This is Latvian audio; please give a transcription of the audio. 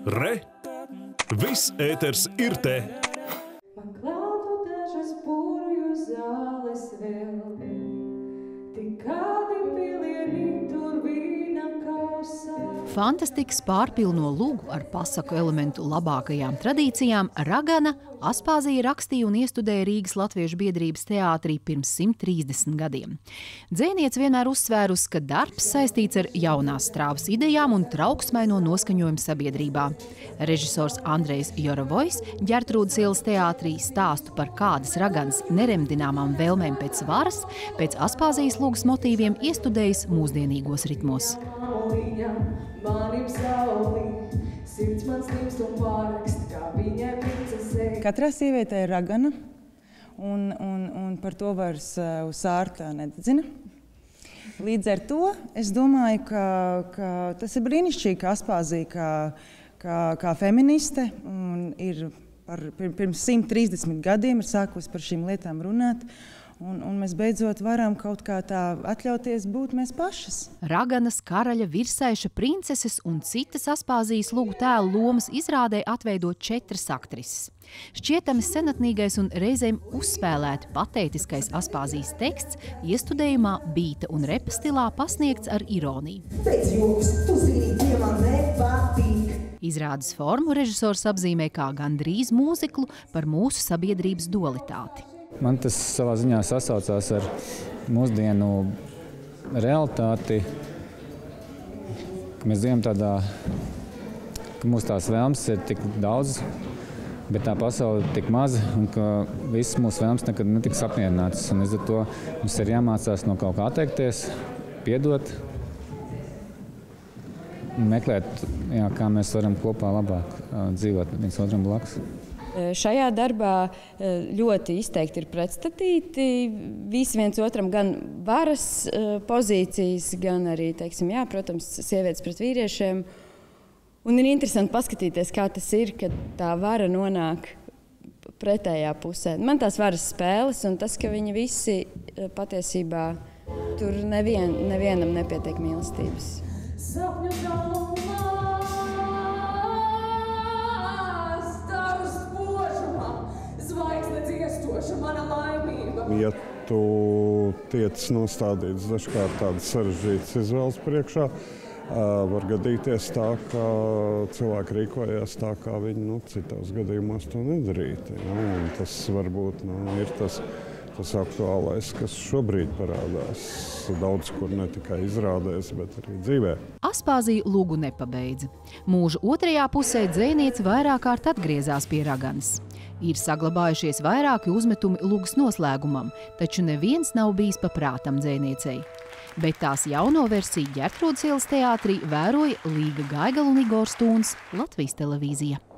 Re! Viss ēters ir te! Man klātu dažas burvju zāles vēl, tik kādi pilieni tur vīna kausā. Fantastikas pārpilno lūgu ar pasaku elementu labākajām tradīcijām Ragana Aspāzija rakstīja un iestudēja Rīgas Latviešu biedrības teātrī pirms 130 gadiem. Dzēniece vienmēr uzsvērusi, ka darbs saistīts ar jaunās strāvas idejām un trauksmaino noskaņojumu sabiedrībā. Režisors Andrejs Jorovojs Ģertrūdes ielas teātrī stāstu par kādas Raganas neremdināmām vēlmēm pēc varas, pēc Aspāzijas lūgas motīviem iestudējis mūsdienīgos ritmos. Katrā sievietē ir ragana, un par to vairs uz ārta nededzina. Līdz ar to es domāju, ka tas ir brīnišķīgi, ka Aspāzija kā feministe ir pirms 130 gadiem ir sākusi par šīm lietām runāt. Un mēs beidzot varam kaut kā tā atļauties būt mēs pašas. Raganas, karaļa, virsaiša, princeses un citas Aspāzijas lūgu tēlu lomas izrādē atveido 4 aktrises. Šķietami senatnīgais un reizēm uzspēlēti patētiskais Aspāzijas teksts iestudējumā bīta un repa stilā pasniegts ar ironiju. Izrādes formu režisors apzīmē kā gandrīz mūziklu par mūsu sabiedrības dualitāti. Man tas savā ziņā sasaucās ar mūsdienu realitāti, ka mēs dzīvojam tādā, ka mūsu tās vēlmes ir tik daudz, bet tā pasaule ir tik maza, un ka visas mūsu vēlmes nekad netiks apmierinātas. Un līdz ar to mums ir jāmācās no kaut kā atteikties, piedot un meklēt, kā mēs varam kopā labāk dzīvot viens otram blakus. Šajā darbā ļoti izteikti ir pretstatīti visi viens otram gan varas pozīcijas, gan arī, teiksim, protams, sievietes pret vīriešiem. Un ir interesanti paskatīties, kā tas ir, kad tā vara nonāk pretējā pusē. Man tās varas spēles un tas, ka viņi visi patiesībā tur nevienam nepietiek mīlestības. Sapņu galumā, staru spožumā, zvaigzne dziestoša mana laimība. Ja tu tiec nostādīts dažkārt tādas sarežģītas izvēles priekšā, var gadīties tā, ka cilvēki rīkojās tā, kā viņi citos gadījumos to nedarītu. Un tas varbūt ir tas aktuālais, kas šobrīd parādās daudz kur ne tikai izrādēs, bet arī dzīvē. Aspāzija lūgu nepabeidza. Mūža otrajā pusē dzēniece vairāk kārt atgriezās pie Raganas. Ir saglabājušies vairāki uzmetumi lūgas noslēgumam, taču neviens nav bijis pa prātam dzēniecei. Bet tās jauno versiju Ģertrūdes ielas teātrī vēroja Līga Gaigala un Igors Tūns, Latvijas televīzija.